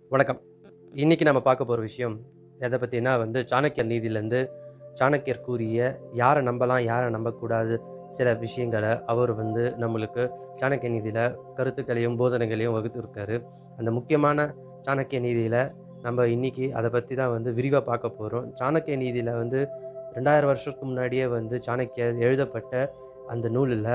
வணக்கம். இன்னைக்கு நம்ம பார்க்க போகிற விஷயம் எதை பற்றினா சாணக்கியர் நீதியிலேருந்து சாணக்கியர் கூறிய யாரை நம்பலாம் யாரை நம்பக்கூடாது சில விஷயங்களை அவர் நம்மளுக்கு சாணக்கிய நீதியில் கருத்துக்களையும் போதனைகளையும் வகுத்துருக்காரு. அந்த முக்கியமான சாணக்கிய நீதியில் நம்ம இன்னைக்கு அதை பற்றி தான் விரிவாக பார்க்க போகிறோம். சாணக்கிய நீதியில் 2000 வருஷத்துக்கு முன்னாடியே சாணக்கியர் எழுதப்பட்ட அந்த நூலில்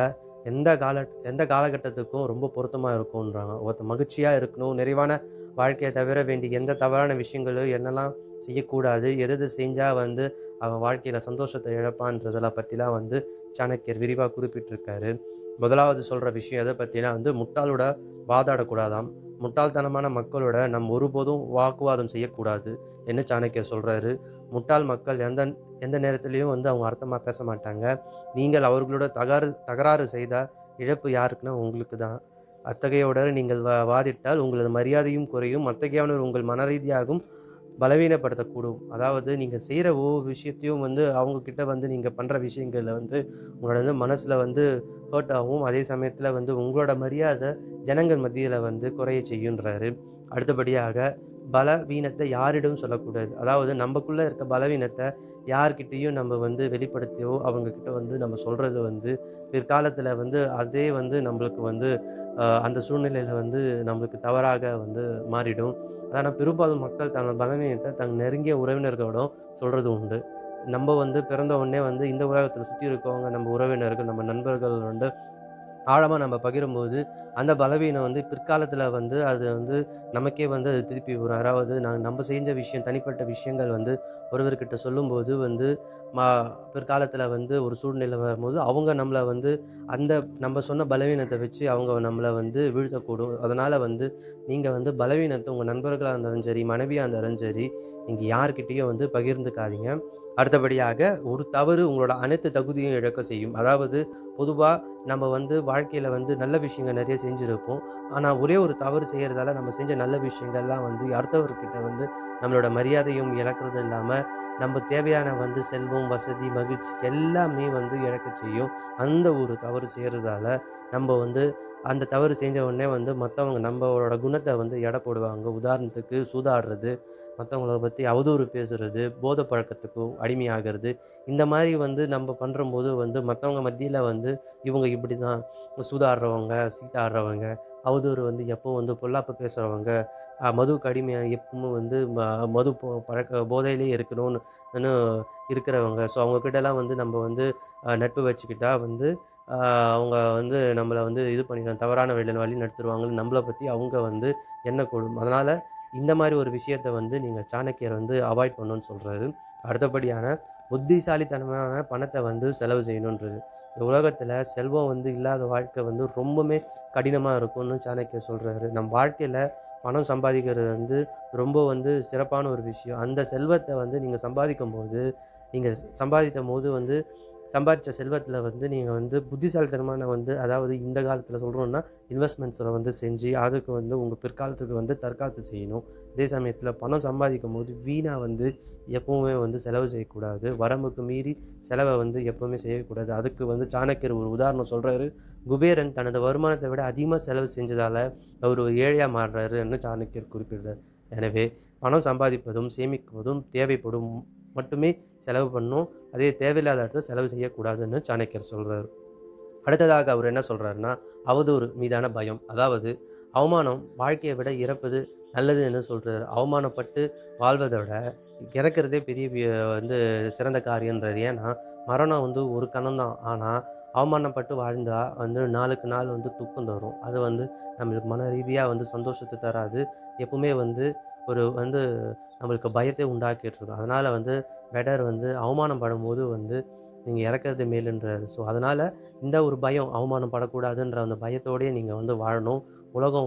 எந்த காலகட்டத்துக்கும் ரொம்ப பொருத்தமாக இருக்கும்ன்றாங்க. ஒருத்தர் மகிழ்ச்சியாக இருக்கணும், நிறைவான வாழ்க்கையை தவிர வேண்டிய எந்த தவறான விஷயங்களும் என்னெல்லாம் செய்யக்கூடாது, எது செஞ்சால் அவன் வாழ்க்கையில் சந்தோஷத்தை இழப்பான்றதெல்லாம் பற்றிலாம் சாணக்கியர் விரிவாக குறிப்பிட்டிருக்காரு. முதலாவது சொல்கிற விஷயம் எதை பற்றினா முட்டாளோட வாதாடக்கூடாதாம். முட்டாள்தனமான மக்களோட ஒருபோதும் வாக்குவாதம் செய்யக்கூடாது என்று சாணக்கியர் சொல்கிறாரு. முட்டாள் மக்கள் எந்த நேரத்துலையும் அவங்க அர்த்தமாக பேச மாட்டாங்க. நீங்கள் அவர்களோட தகராறு செய்தால் இழப்பு யாருக்குன்னா உங்களுக்கு தான். அத்தகையோட நீங்கள் வாதிட்டால் உங்களது மரியாதையும் குறையும், அத்தகையவனர் உங்கள் மனரீதியாகவும் பலவீனப்படுத்தக்கூடும். அதாவது நீங்கள் செய்கிற ஒவ்வொரு விஷயத்தையும் அவங்கக்கிட்ட நீங்கள் பண்ணுற விஷயங்களில் உங்களோட மனசில் ஹர்ட் ஆகும். அதே சமயத்தில் உங்களோட மரியாதை ஜனங்கள் மத்தியில் குறைய செய்யுன்றாரு. அடுத்தபடியாக பலவீனத்தை யாரிடம் சொல்லக்கூடாது. அதாவது நமக்குள்ளே இருக்க பலவீனத்தை யார்கிட்டையும் நம்ம வெளிப்படுத்தியோ அவங்கக்கிட்ட நம்ம சொல்கிறது பிற்காலத்தில் அதே நம்மளுக்கு அந்த சூழ்நிலையில் நம்மளுக்கு தவறாக மாறிடும். ஆனால் பெரும்பாலும் மக்கள் தங்கள் பலவீனத்தை தங்கள் நெருங்கிய உறவினர்களோட சொல்கிறது உண்டு. நம்ம பிறந்த உடனே இந்த உலகத்தில் சுற்றி இருக்கவங்க நம்ம உறவினர்கள் நம்ம நண்பர்கள் ஆழமாக நம்ம பகிரும்போது அந்த பலவீனம் பிற்காலத்தில் அது நமக்கே அது திருப்பி வரும். அதாவது நம்ம செஞ்ச விஷயம் தனிப்பட்ட விஷயங்கள் ஒருவர்கிட்ட சொல்லும்போது பிற்காலத்தில் ஒரு சூழ்நிலை வரும்போது அவங்க நம்மளை அந்த நம்ம சொன்ன பலவீனத்தை வச்சு அவங்க நம்மளை வீழ்த்தக்கூடும். அதனால் நீங்கள் பலவீனத்தை உங்கள் நண்பர்களாக இருந்தாலும் சரி, மனைவியாக இருந்தாலும் சரி, நீங்கள் யார்கிட்டையும் பகிர்ந்துக்காதீங்க. அடுத்தபடியாக ஒரு தவறு உங்களோட அனைத்து தகுதியும் இழக்க செய்யும். அதாவது பொதுவாக நம்ம வாழ்க்கையில் நல்ல விஷயங்கள் நிறைய செஞ்சுருப்போம். ஆனால் ஒரே ஒரு தவறு செய்கிறதால நம்ம செஞ்ச நல்ல விஷயங்கள்லாம் அடுத்தவர்கிட்ட நம்மளோட மரியாதையும் இழக்கிறது இல்லாமல் நம்ம தேவையான செல்வம், வசதி, மகிழ்ச்சி எல்லாமே இழக்க செய்யும். அந்த ஒரு தவறு செய்கிறதால நம்ம அந்த தவறு செஞ்ச உடனே மற்றவங்க நம்மளோட குணத்தை எடை போடுவாங்க. உதாரணத்துக்கு சூதாடுறது, மற்றவங்கள பற்றி அவதூறு பேசுகிறது, போதை பழக்கத்துக்கும் அடிமையாகிறது. இந்த மாதிரி நம்ம பண்ணும்போது மற்றவங்க மத்தியில் இவங்க இப்படி தான் சூதாடுறவங்க, சீட்டாடுறவங்க, அவதூறு எப்பவும் பொல்லாப்பு பேசுகிறவங்க, மதுவுக்கு அடிமையாக எப்பவும் மது பழக்க போதையிலே இருக்கணும்னு இருக்கிறவங்க. ஸோ அவங்கக்கிட்டலாம் நம்ம நட்பு வச்சுக்கிட்டா அவங்க நம்மளை இது பண்ணிடுவாங்க, தவறான வழி நடத்துருவாங்கன்னு நம்மளை பற்றி அவங்க எண்ணக்கூடும். அதனால் இந்த மாதிரி ஒரு விஷயத்தை நீங்கள் சாணக்கியர் அவாய்ட் பண்ணணும்னு சொல்கிறாரு. அடுத்தபடியான புத்திசாலித்தனமான பணத்தை செலவு செய்யணுன்றது. இந்த உலகத்தில் செல்வம் இல்லாத வாழ்க்கை ரொம்பவுமே கடினமாக இருக்கும்னு சாணக்கியர் சொல்கிறாரு. நம்ம வாழ்க்கையில் பணம் சம்பாதிக்கிறது ரொம்ப சிறப்பான ஒரு விஷயம். அந்த செல்வத்தை நீங்கள் சம்பாதிக்கும் போது நீங்கள் சம்பாதித்த போது சம்பாதிச்ச செல்வத்தில் நீங்கள் புத்திசாலித்தனமான அதாவது இந்த காலத்தில் சொல்கிறோன்னா இன்வெஸ்ட்மெண்ட்ஸில் செஞ்சு அதுக்கு உங்கள் பிற்காலத்துக்கு தற்காத்து செய்யணும். அதே சமயத்தில் பணம் சம்பாதிக்கும் போது வீணாக எப்பவுமே செலவு செய்யக்கூடாது. வரம்புக்கு மீறி செலவை எப்பவுமே செய்யக்கூடாது. அதுக்கு சாணக்கியர் ஒரு உதாரணம் சொல்கிறாரு. குபேரன் தனது வருமானத்தை விட அதிகமாக செலவு செஞ்சதால் அவர் ஒரு ஏழையாக மாறுறாருன்னு சாணக்கியர் குறிப்பிடுறார். எனவே பணம் சம்பாதிப்பதும் சேமிப்பதும் தேவைப்படும் மட்டுமே செலவு பண்ணணும். அதே தேவையில்லாத இடத்துல செலவு செய்யக்கூடாதுன்னு சாணக்கியர் சொல்கிறார். அடுத்ததாக அவர் என்ன சொல்கிறாருன்னா, அவதூறு மீதான பயம். அதாவது அவமானம் வாழ்க்கையை விட இறப்பது நல்லதுன்னு சொல்கிறார். அவமானப்பட்டு வாழ்வதை விட இறக்கிறதே பெரிய சிறந்த காரியன்றார். ஏன்னா மரணம் ஒரு கணம்தான். ஆனால் அவமானப்பட்டு வாழ்ந்தால் நாளுக்கு நாள் துக்கம் தரும். அது நம்மளுக்கு மன ரீதியாக சந்தோஷத்தை தராது. எப்பவுமே ஒரு நம்மளுக்கு பயத்தை உண்டாக்கிட்டுருக்கும். அதனால் பெட்டர் அவமானம் படும்போது நீங்கள் இறக்கிறது மேலுன்றாரு. ஸோ அதனால் இந்த ஒரு பயம், அவமானம் படக்கூடாதுன்ற அந்த பயத்தோடையே நீங்கள் வாழணும். உலகம்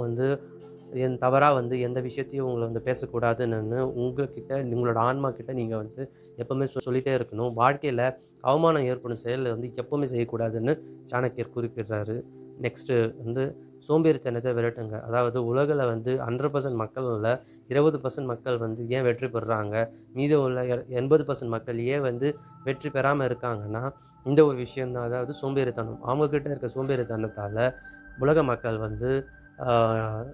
என் தவறாக எந்த விஷயத்தையும் உங்களை பேசக்கூடாதுன்னு உங்கள்கிட்ட உங்களோட ஆன்மா கிட்ட நீங்கள் எப்போவுமே சொல்லிகிட்டே இருக்கணும். வாழ்க்கையில் அவமானம் ஏற்படும் செயல் எப்போவுமே செய்யக்கூடாதுன்னு சாணக்கியர் குறிப்பிடுறாரு. நெக்ஸ்ட்டு சோம்பேறித்தனத்தை விரட்டுங்க. அதாவது உலகில் 100% மக்கள் இல்லை, 20% மக்கள் ஏன் வெற்றி பெறுறாங்க, மீதம் உள்ள 80% மக்கள் ஏன் வெற்றி பெறாமல் இருக்காங்கன்னா இந்த ஒரு விஷயந்தான். அதாவது சோம்பேறித்தனம். அவங்கக்கிட்ட இருக்க சோம்பேறித்தனத்தால் உலக மக்கள்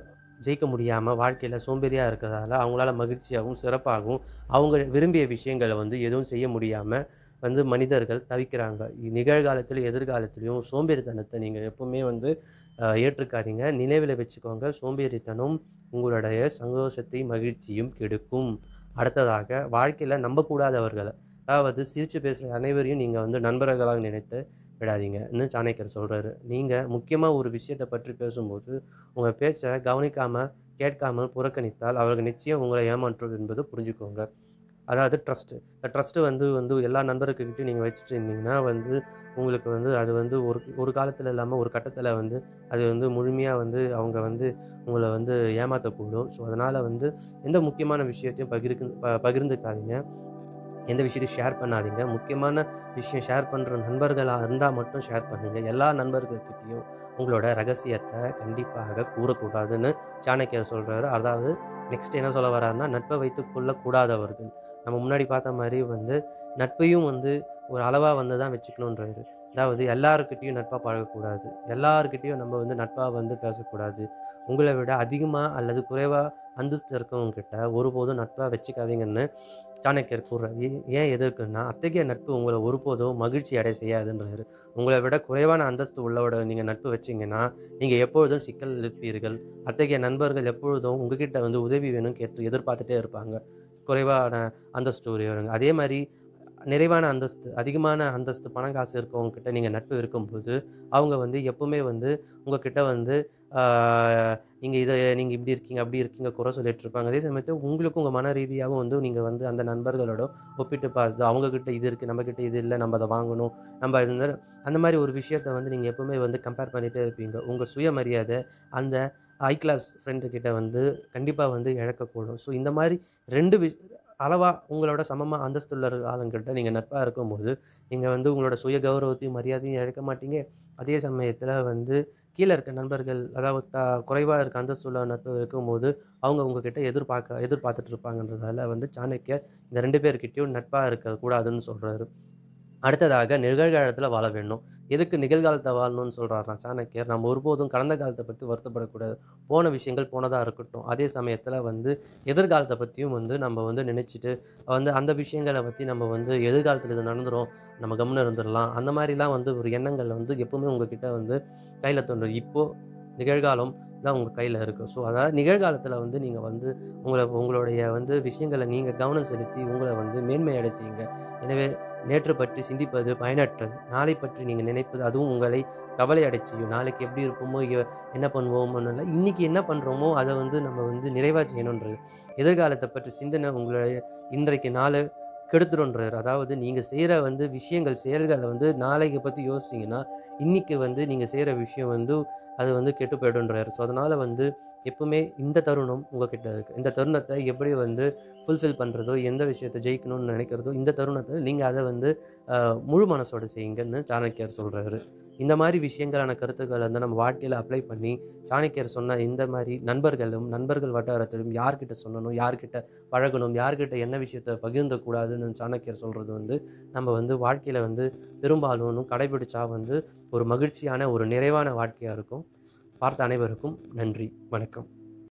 ஜெயிக்க முடியாமல் வாழ்க்கையில் சோம்பேறியாக இருக்கிறதால அவங்களால மகிழ்ச்சியாகவும் சிறப்பாகவும் அவங்க விரும்பிய விஷயங்களை வந்து எதுவும் செய்ய முடியாமல் வந்து மனிதர்கள் தவிக்கிறாங்க. நிகழ்காலத்திலும் எதிர்காலத்திலையும் சோம்பேறித்தனத்தை நீங்கள் எப்பவுமே வந்து ஏற்றுக்காதீங்க. நினைவில் வச்சுக்கோங்க, சோம்பேறித்தனம் உங்களுடைய சந்தோஷத்தை மகிழ்ச்சியும் கெடுக்கும். அடுத்ததாக, வாழ்க்கையில் நம்பக்கூடாதவர்களை, அதாவது சிரித்து பேசுகிற அனைவரையும் நீங்கள் வந்து நண்பர்களாக நினைத்து விடாதீங்கன்னு சாணக்கியர் சொல்கிறாரு. நீங்கள் முக்கியமாக ஒரு விஷயத்தை பற்றி பேசும்போது உங்கள் பேச்சை கவனிக்காமல் கேட்காமல் புறக்கணித்தால் அவர்கள் நிச்சயம் உங்களை ஏமாற்றும் என்பது புரிஞ்சுக்கோங்க. அதாவது ட்ரஸ்ட்டு. இந்த ட்ரஸ்ட்டு வந்து வந்து எல்லா நண்பர்கிட்டையும் நீங்கள் வச்சுட்டு இருந்தீங்கன்னா வந்து உங்களுக்கு வந்து அது வந்து ஒரு காலத்தில் இல்லாமல் ஒரு கட்டத்தில் வந்து அது வந்து முழுமையாக வந்து அவங்க வந்து உங்களை வந்து ஏமாற்றக்கூடும். ஸோ அதனால் வந்து எந்த முக்கியமான விஷயத்தையும் பகிர்ந்துக்காதீங்க. எந்த விஷயத்தையும் ஷேர் பண்ணாதீங்க. முக்கியமான விஷயம் ஷேர் பண்ணுற நண்பர்களாக இருந்தால் மட்டும் ஷேர் பண்ணுங்கள். எல்லா நண்பர்கள்கிட்டையும் உங்களோட ரகசியத்தை கண்டிப்பாக கூறக்கூடாதுன்னு சாணக்கியர் சொல்கிறாரு. அதாவது நெக்ஸ்ட் என்ன சொல்ல வர்றாருன்னா, நட்பை வைத்து கொள்ளக்கூடாதவர்கள். நம்ம முன்னாடி பார்த்த மாதிரி வந்து நட்பையும் வந்து ஒரு அளவாக வந்து தான் வச்சுக்கணுன்றாரு. அதாவது எல்லாருக்கிட்டையும் நட்பாக பழகக்கூடாது. எல்லாருக்கிட்டையும் நம்ம வந்து நட்பாக வந்து பேசக்கூடாது. உங்களை விட அதிகமாக அல்லது குறைவாக அந்தஸ்து இருக்கவங்கக்கிட்ட ஒருபோதும் நட்பாக வச்சுக்காதீங்கன்னு சாணக்கியர் கூறுறாரு. ஏன் எதற்குன்னா, அத்தகைய நட்பு உங்களை ஒருபோதும் மகிழ்ச்சி அடைய செய்யாதுன்றாரு. உங்களை விட குறைவான அந்தஸ்து உள்ளவோட நீங்கள் நட்பு வச்சிங்கன்னா நீங்கள் எப்பொழுதும் சிக்கல் இருப்பீர்கள். அத்தகைய நண்பர்கள் எப்பொழுதும் உங்ககிட்ட வந்து உதவி வேணும்னு கேட்டு எதிர்பார்த்துட்டே இருப்பாங்க. குறைவான அந்தஸ்து உடையவங்க. அதே மாதிரி நிறைவான அந்தஸ்து, அதிகமான அந்தஸ்து, பணம் காசு இருக்கவங்ககிட்ட நீங்கள் நட்பு இருக்கும்போது அவங்க வந்து எப்பவுமே வந்து உங்ககிட்ட வந்து நீங்கள் இப்படி இருக்கீங்க அப்படி இருக்கீங்க குறை சொல்லிட்டு இருப்பாங்க. அதே சமயத்தில் உங்களுக்கும் உங்கள் மன ரீதியாகவும் வந்து நீங்கள் வந்து அந்த நண்பர்களோட ஒப்பிட்டு பார்த்து அவங்கக்கிட்ட இது இருக்குது, நம்மக்கிட்ட இது இல்லை, நம்ம அதை வாங்கணும், நம்ம அந்த மாதிரி ஒரு விஷயத்த வந்து நீங்கள் எப்பவுமே வந்து கம்பேர் பண்ணிகிட்டே இருப்பீங்க. உங்கள் சுயமரியாதை அந்த ஹை கிளாஸ் ஃப்ரெண்டுக்கிட்ட வந்து கண்டிப்பாக வந்து இழக்கக்கூடும். ஸோ இந்த மாதிரி 2 அளவாக உங்களோட சமமாக அந்தஸ்துள்ள ஆளுங்கிட்ட நீங்கள் நட்பாக இருக்கும்போது நீங்கள் வந்து உங்களோட சுய கௌரவத்தையும் மரியாதையும் இழக்க மாட்டீங்க. அதே சமயத்தில் வந்து கீழே இருக்க நண்பர்கள், அதாவது குறைவாக இருக்க அந்தஸ்துள்ள நட்பு இருக்கும்போது அவங்க உங்ககிட்ட எதிர்பார்த்துட்டு இருப்பாங்கன்றதால வந்து சாணக்கியர் இந்த 2 பேர்கிட்டையும் நட்பாக இருக்கக்கூடாதுன்னு சொல்கிறாரு. அடுத்ததாக, நிகழ்காலத்தில் வாழ வேண்டும். எதுக்கு நிகழ்காலத்தை வாழணும்னு சொல்கிறாருன்னா சாணக்கியர், நம்ம ஒருபோதும் கடந்த காலத்தை பற்றி வருத்தப்படக்கூடாது. போன விஷயங்கள் போனதாக இருக்கட்டும். அதே சமயத்தில் வந்து எதிர்காலத்தை பற்றியும் வந்து நம்ம வந்து நினச்சிட்டு வந்து அந்த விஷயங்களை பற்றி நம்ம வந்து எதிர்காலத்தில் இது நடந்துரும், நம்ம கம்முன்னு இருந்துடலாம், அந்த மாதிரிலாம் வந்து ஒரு எண்ணங்கள் வந்து எப்பவுமே உங்ககிட்ட வந்து கையில் தோன்றும். இப்போது நிகழ்காலம் தான் உங்கள் கையில் இருக்குது. ஸோ அதாவது நிகழ்காலத்தில் வந்து நீங்கள் வந்து உங்களுடைய வந்து விஷயங்களை நீங்கள் கவனம் செலுத்தி உங்களை வந்து மேன்மையடை செய்யுங்க. எனவே நேற்று பற்றி சிந்திப்பது பயனற்றது. நாளை பற்றி நீங்கள் நினைப்பது அதுவும் உங்களை கவலை அடை செய்யும். நாளைக்கு எப்படி இருப்போமோ, என்ன பண்ணுவோமோன்னு இல்லை, இன்றைக்கி என்ன பண்ணுறோமோ அதை வந்து நம்ம வந்து நிறைவாக செய்யணுன்றது. எதிர்காலத்தை பற்றி சிந்தனை உங்களுடைய இன்றைக்கு நாளை கெடுத்துடுன்றார். அதாவது நீங்கள் செய்கிற வந்து விஷயங்கள் செயல்களை வந்து நாளைக்கு பற்றி யோசிச்சிங்கன்னா இன்றைக்கி வந்து நீங்கள் செய்கிற விஷயம் வந்து அது வந்து கெட்டு போய்டுன்றார். ஸோ அதனால் வந்து எப்பவுமே இந்த தருணம் உங்ககிட்ட இருக்குது. இந்த தருணத்தை எப்படி வந்து ஃபுல்ஃபில் பண்ணுறதோ, எந்த விஷயத்தை ஜெயிக்கணும்னு நினைக்கிறதோ இந்த தருணத்தில் நீங்கள் அதை வந்து முழு மனசோடு செய்யுங்கன்னு சாணக்கியர் சொல்கிறாரு. இந்த மாதிரி விஷயங்களான கருத்துக்களை வந்து நம்ம வாழ்க்கையில் அப்ளை பண்ணி சாணக்கியர் சொன்ன இந்த மாதிரி நண்பர்கள் வட்டாரத்திலும் யார்கிட்ட சொல்லணும், யார்கிட்ட பழகணும், யார்கிட்ட என்ன விஷயத்தை பகிர்ந்தக்கூடாதுன்னு சாணக்கியர் சொல்கிறது வந்து நம்ம வந்து வாழ்க்கையில் வந்து பெரும்பாலும் கடைபிடிச்சா வந்து ஒரு மகிழ்ச்சியான ஒரு நிறைவான வாழ்க்கையாக இருக்கும். பார்த்த அனைவருக்கும் நன்றி, வணக்கம்.